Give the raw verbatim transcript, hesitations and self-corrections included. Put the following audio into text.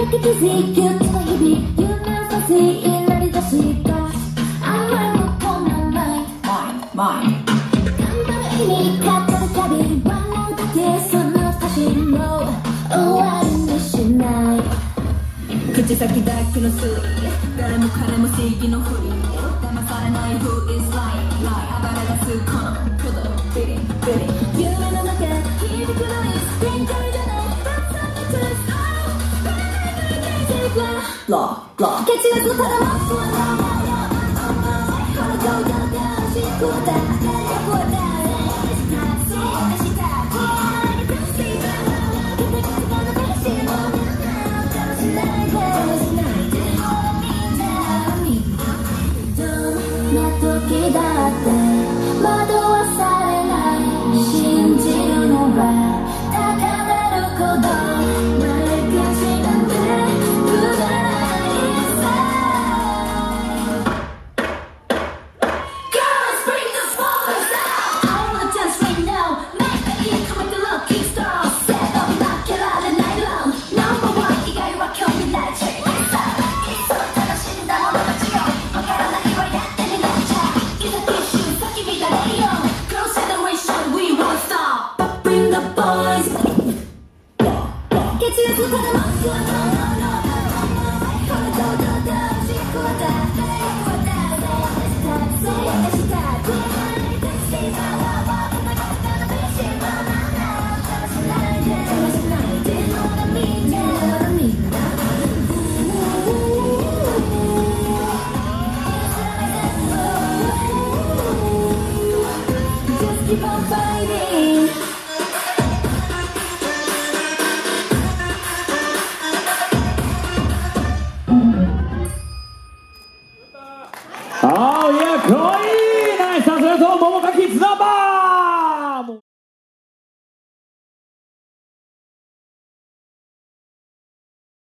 て気づいてうちの日々夢させいなりだしたあんまりもこんなマイマイ頑張る意味語るたび笑うだけその足も終わりにしない口先だけの推理誰も彼も正義のふり騙されない Who is lying lie 暴れ出すこの鼓動ビリビリ夢の中響くのに限界じゃない That's not the truth Blah, blah. Catch you as the part of my soul. How to go down, down, she go down, go down. It's time, so she died. Don't see my love, get the guys gonna finish it. Don't you like it? Don't you like it? Hold me down, me. どんな時だって惑わされない信じるのは高鳴る鼓動。Keep on fighting. ああ、いや、かわいいナイス、さすがと、桃かキッズナンバー